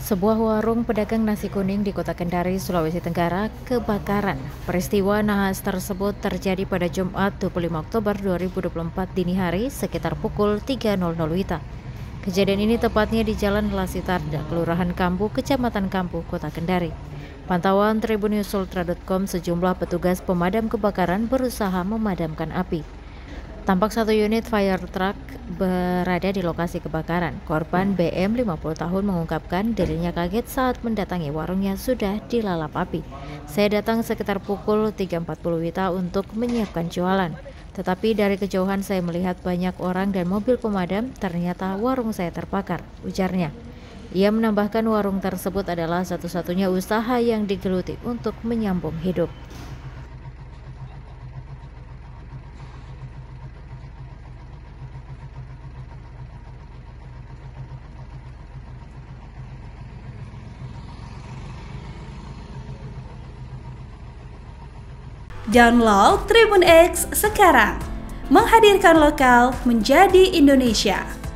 Sebuah warung pedagang nasi kuning di Kota Kendari, Sulawesi Tenggara, kebakaran. Peristiwa nahas tersebut terjadi pada Jumat 25 Oktober 2024 dini hari sekitar pukul 3.00 WITA. Kejadian ini tepatnya di Jalan Lasitarda, Kelurahan Kambu, Kecamatan Kambu, Kota Kendari. Pantauan tribunnews.ultra.com, sejumlah petugas pemadam kebakaran berusaha memadamkan api. Tampak satu unit fire truck berada di lokasi kebakaran. Korban BM 50 tahun mengungkapkan dirinya kaget saat mendatangi warungnya sudah dilalap api. Saya datang sekitar pukul 3.40 WITA untuk menyiapkan jualan. Tetapi dari kejauhan saya melihat banyak orang dan mobil pemadam, ternyata warung saya terbakar, ujarnya. Ia menambahkan warung tersebut adalah satu-satunya usaha yang digeluti untuk menyambung hidup. Download Tribun X sekarang, menghadirkan lokal menjadi Indonesia.